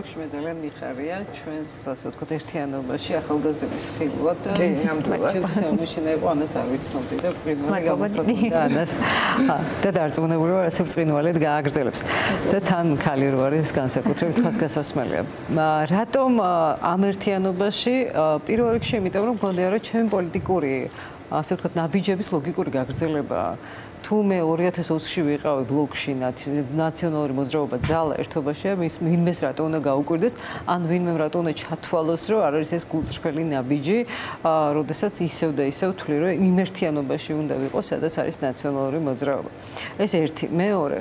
რიგში მე ძალიან მიხარია ჩვენს ასე ვთქვათ ერთიანობაში ახალგაზრდების ხილვად და ჩემთვის ამოშინა იყო ანას არ ვიცნობდი და ბრწყინვალე გამოსაკვირდა ანას და დარწმუნებული ვარ ასე ბრწყინვალედ გააგრძელებს და თან ქალი რო არის განსაკუთრებით ხასგასასმელია რატომ ამ ერთიანობაში პირველ რიგში იმიტომ რომ მგონია რომ ჩემი პოლიტიკური ასე ვთქვათ ნაბიჯების ლოგიკური გაგრძელება თუ მე 2020-ში ვიყავი ბლოკში ნაციონალური მოძრაობა ძალა ერთობაშია ვინმეს რატო უნდა გაუკვირდეს ან ვინმე რატო უნდა ჩათვალოს რომ არ არის ეს გულწრფელი ნაბიჯი როდესაც ისევ და ისევ თვლი რომ იმ ერთიანობაში უნდა ვიყოს სადაც არის ნაციონალური მოძრაობა ეს ერთი მეორე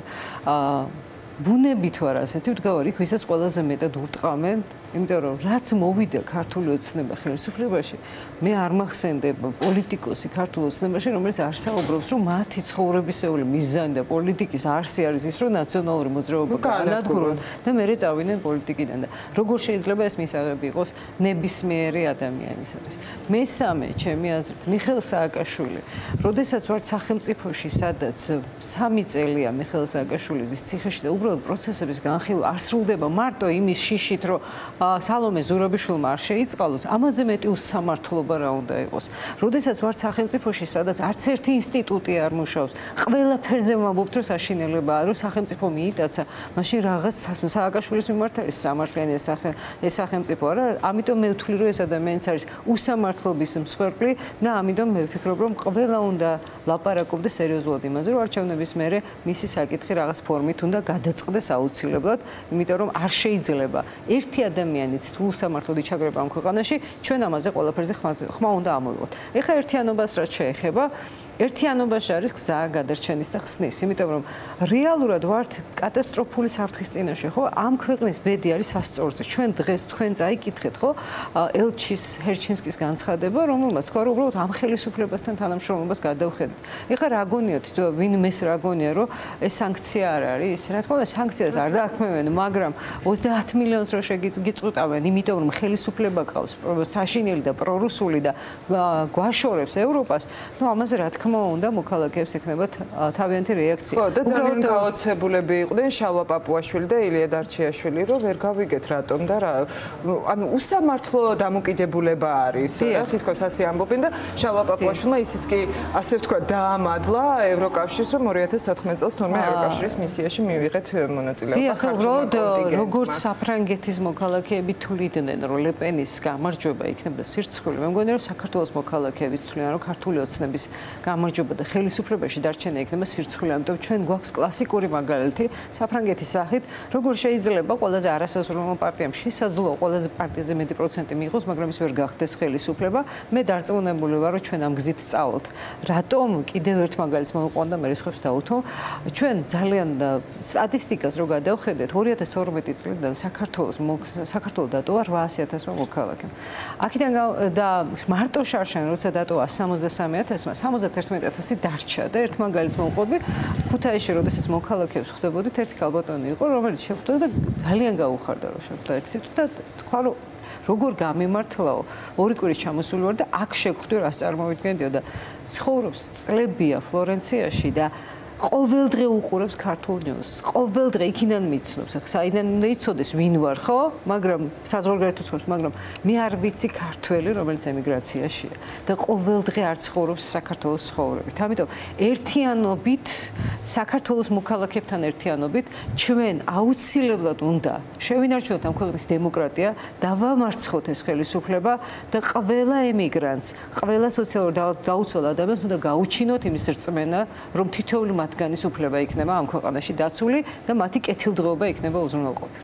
ბუნებით ვარ ასეთი ვდგავარ იქ ვისაც ყველაზე მეტად ურტყამენ იმიტომ რომ რაც მოვიდა ქართული ოცნება ხელისუფლებაში მე არ მახსენდება პოლიტიკოსი ქართულ ოცნებაში რომელიც არ საუბრობს რომ მათი ცხოვრებისეული მიზანი და პოლიტიკის არსი არის ის რომ ნაციონალური მოძრაობა განადგურონ და მერე წავიდნენ პოლიტიკიდან და როგორ შეიძლება ეს მისაღები იყოს ნებისმიერი ადამიანისათვის მესამე ჩემი აზრით მიხეილ სააკაშვილი როდესაც ვარ სახელმწიფოში სადაც 3 წელია მიხეილ სააკაშვილის ციხეში და უბრალოდ პროცესების განხილვა არ სრულდება მარტო იმის შიშით რომ სალომე ზურაბიშვილმა არ შეიწყალოს, ამაზე მეტი უსამართლობა რა უნდა იყოს. როდესაც ვარ სახელმწიფოში, სადაც არც ერთი ინსტიტუტი არ მუშაობს, ყველაფერზე ვამბობთ, რომ საშინელებაა, რომ სახელმწიფო მიიტაცა, მაშინ რაღაც სააკაშვილის მიმართ არის სამართლიანი ეს სახელმწიფო არა, ამიტომ მე ვთვლი, რომ ეს ადამიანიც არის უსამართლობის მსხვერპლი და ამიტომ მე ვფიქრობ, რომ ყველა უნდა ლაპარაკობდეს სერიოზულად იმაზე, რომ არჩევნების მერე მისი საკითხი რაღაც ფორმით უნდა გადაწყდეს აუცილებლად, იმიტომ რომ არ შეიძლება ერთი ადამიანიც თუ უსამართლოდ იჩაგრება ამ ქვეყანაში, ჩვენ ამაზე ყველაფერზე ხმა უნდა ამოვიღოთ. ეხლა ერთიანობას რაც შეეხება, ერთიანობაში არის გზა გადარჩენის და ხსნის, იმიტომ რომ რეალურად ვართ კატასტროფული საფრთხის წინაშე, ხო? ამ ქვეყნის ბედი არის სასწორზე. ჩვენ დღეს თქვენ წაიკითხეთ, ხო? ელჩის ჰერჩინსკის განცხადება, რომელმაც თქვა, რომ უბრალოდ ამ ხელისუფლებასთან თანამშრომლობას გადავხედეთ. ეხლა რა გონიათ, ვინმეს რა გონია, რომ ეს სანქცია არ არის? რა თქმა უნდა, სანქციას არ დააქმევენ, მაგრამ 30 მილიონს რო გიწუტავენ, იმიტომ რომ ხელისუფლება ყავს საშინელი და პრორუსული და გვაშორებს ევროპას, ნუ ამაზე რა თქმა უნდა მოქალაქეებს ექნებათ თავიანთი რეაქცია. ხო, და ძალიან გაოცებულები იყვნენ შალვა პაპუაშვილი და ილია დარჩიაშვილი, რომ ვერ გავიგეთ რატომ და რა, ანუ უსამართლო დამოკიდებულება არის, რა თითქოს ასე ამბობენ და შალვა პაპუაშვილმა ისიც კი ასე ვთქვა დაამადლა ევროკავშირს, რომ 2014 წელს თურმე ევროკავშირის მისიაში მივიღეთ მონაწილეობა. დიახ, უბრალოდ როგორც საფრანგეთის მოქალაქეები თვლიდნენ, რომ ლეპენის გამარჯვება იქნებოდა სირცხული, მე მგონი რომ საქართველოს მოქალაქეებიც თვლიან, რომ ქართული ოცნების გამარჯვება და ხელისუფლებაში დარჩენა იქნება სირცხული, ამიტომ ჩვენ გვაქვს კლასიკური მაგალითი საფრანგეთის სახით, როგორ შეიძლება ყველაზე არასაზრუნო პარტიამ შესაძლოა ყველაზე პარტიაზე მეტი პროცენტი მიიღოს, მაგრამ ის ვერ გახდეს ხელისუფლება. მე დარწმუნებული ვარ, რომ ჩვენ ამ გზით წავალთ. რატომ კიდევ ერთ მაგალითს მოვიყვანდა მე სხვებს დავუთო, ჩვენ ძალიან სტატისტიკას რო გადავხედეთ 2012 წლიდან საქართველოს დატოვა 800,000 მოქალაქე. აქედან და მარტო შარშან როცა დატოვა 63,000-მა 71,000 დარჩა და ერთ მაგალითს მოვყვები ქუთაისში როდესაც მოქალაქეებს ხვდებოდით ერთი ქალბატონი იყო რომელიც შეხვდა და ძალიან გაუხარდა რომ შეხვდა ერთით და თქვა რომ როგორ გამიმართლაო ორი კვირის ჩამოსული ვარ და აქ შეგხვდი რას წარმოვიდგენდიო და ცხოვრობს წლებია ფლორენციაში და ყოველდღე უყურებს ქართულ ნიუსს. ყოველდღე იქიდან მიცნობს. ახლა საიდან უნდა იცოდეს ვინ ვარ, ხო? მაგრამ საზღვარგარეთ უცხობს, მაგრამ მე არ ვიცი ქართველი, რომელიც ემიგრაციაშია და ყოველდღე არ ცხოვრობს საქართველოს ცხოვრებით. ამიტომ ერთიანობით, საქართველოს მოქალაქეებთან ერთიანობით ჩვენ აუცილებლად უნდა შევინარჩუნოთ ამ ქვეყნის დემოკრატია, დავამარცხოთ ეს ხელისუფლება და ყველა ემიგრანტს, ყველა სოციალურ დაუცველ ადამიანს უნდა გაუჩინოთ იმის რწმენა, რომ თითოეული მათგანის უფლება იქნება ამ ქვეყანაში დაცული და მათი კეთილდღეობა იქნება უზრუნველყოფილი.